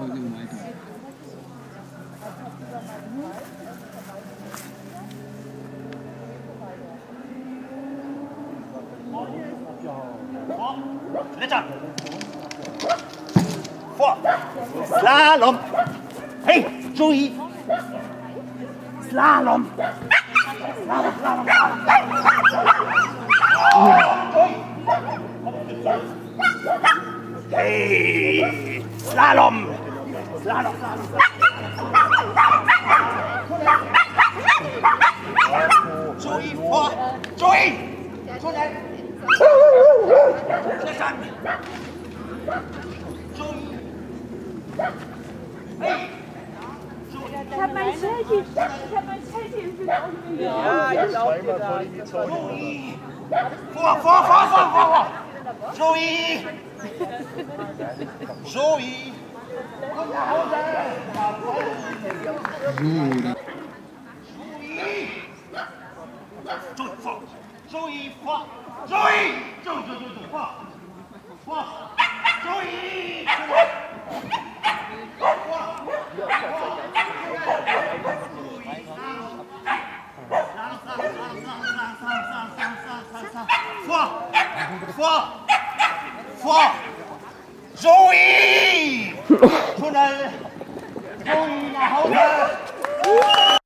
Schlitter! Vor! Slalom! Hey, Joey! Slalom! Slalom, Slalom, hey! Slalom! Slalom, Slalom! Joey, vor! Joey! Schlittern! Joey! Hey! Ich hab mein Selfie im Bild aufgenommen. Ja, ich auch gedacht. Joey! Vor! Joey! Joey! Komm nach Hause! Joey, vor! Joey, vor! Joey! Joey, vor! Joey! Vor! Joey! Tunnel! Joey nach Hause!